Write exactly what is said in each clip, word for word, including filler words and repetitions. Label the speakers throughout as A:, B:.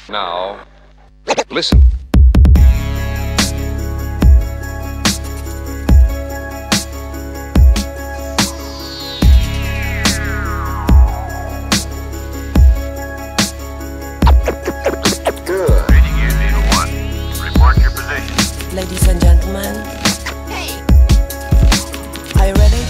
A: Now, listen.
B: Good.
C: Reading you, Needle One. Report your position.
D: Ladies and gentlemen, are you ready?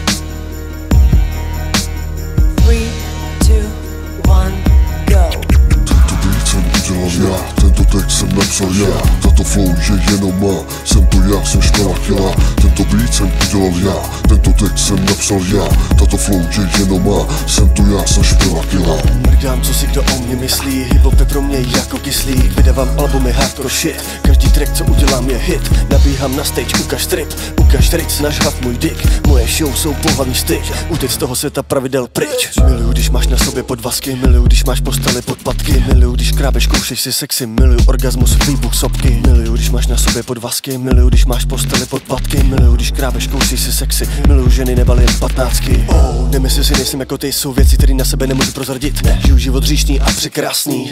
D: Three, two, one, go.
E: Tento beat jsem udělal já, tento text jsem napsal já. Tato flow je jenom má, jsem to já, jsem škola těla. Tento beat jsem udělal já, tento text jsem napsal já. Tato flow je jenom má, jsem to já, jsem škola těla.
F: Mrdám, co si kdo o mě myslí, hip-hop je pro mě jako kyslík. Vydávám albumy hardcore shit, každý track co udělám je hit. Nabíhám na stage, ukaž trip, ukaž tric, náš hlad můj dick. Moje show jsou pohlavní styk, uteď z toho světa pravidel pryč. Miluju, když máš na sobě podvazky, miluju, když máš posteli podpatky. Miluju, když krábeš, koušeš si sexy, miluju orgasmus, výbuch sopky. Miluju, když máš na sobě podvazky, miluju, když máš posteli podpatky. Miluju, když krábeš, koušeš si sexy, miluju ženy nebali jen patnáctky. Oh, nemyslím si, nejsem jako ty, jsou věci, které na sebe nemůžu prozradit. Ne, žiju život říšný a překrásný.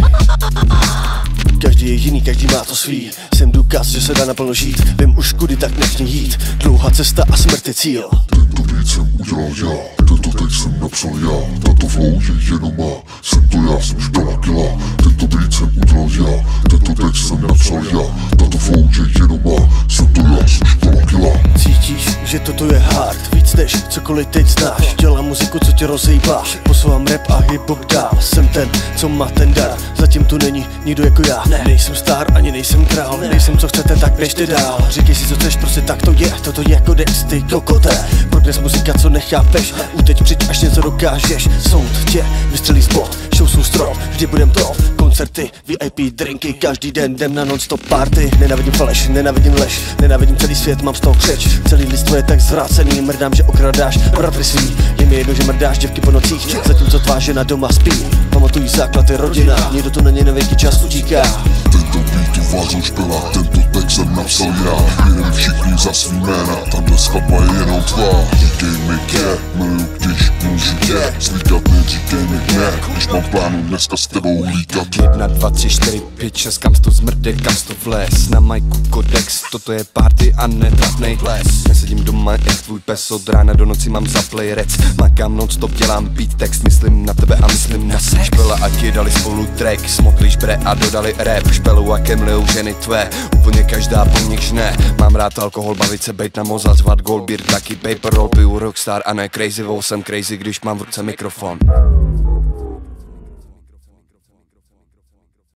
F: Každý je jiný, každý má to svý. Jsem důkaz, že se dá naplno žít. Vím už kudy, tak nechni jít. Dlouhá cesta a smrt je cíl.
E: Tento beat jsem udělal já, tento text jsem napsal já. Tato flow je jenom má, jsem to já, jsem škola těla. Tento beat jsem udělal já, tento text jsem napsal já. Tato flow je jenom má, jsem to já, jsem škola těla.
F: Cítíš, že toto je hard, víc než cokoliv teď znáš. Dělám muziku, co tě rozejbá, posouvám rap a hip-hop dál. Jsem ten, co má ten dar, zatím tu není nikdo jako já. Ne. Nejsem star, ani nejsem král, ne. Nejsem co chcete, tak běžte dál. Říkej si, co chceš, prostě tak to je, toto je jako dex, ty kokoté. Progres muzika, co nechápeš, uteď přijď, až něco dokážeš. Sound tě vystřelí z bod, show jsou strop, vždy budem top. Koncerty, V I P drinky, každý den jdem na non-stop party. Nenávidím faleš, nenávidím lež, nenávidím celý svět, mám z toho křeč. Celý lidstvo je tak zvrácený, mrdám, že okradáš bratry svý. Je mi jedno, že mrdáš děvky po nocích, zatímco tvá žena doma spí. Pamatuj, základ je rodina, nikdo to na ně nevěký čas utíká.
E: Tento beat uvážu špela, tento text jsem napsal já. Jenom všichni za svý jména, tahle skladba je jenom tvá. Říkej mi tě, miluju, když můžu tě slíkat, neříkej mi ne, když mám plánu dneska s tebou líkat.
G: Jedna, dva, tři, čtyři, pět, šest, kam to zmrde, kam to vles. Na majku kodex, toto je party a netrapnej ples. Nesedím doma jak tvůj pes, od rána do noci mám zaplay rec. Makám non-stop, dělám beat text, myslím na tebe a myslím na sex. Špela a ti dali spolu track, smokli šbre a dodali rap. Špelu a kemlujou ženy tvé, úplně každá po nich žne. Mám rád alkohol, bavit se, bejt na moza, zvat gold beer, taky paper roll, piju rockstar a ne crazy, wow, jsem crazy, když mám v ruce mikrofon.